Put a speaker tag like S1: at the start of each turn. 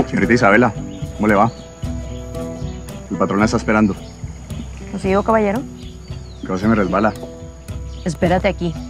S1: Señorita Isabela, ¿cómo le va? El patrón la está esperando.
S2: ¿Lo sigo, caballero?
S1: Que se me resbala.
S2: Espérate aquí.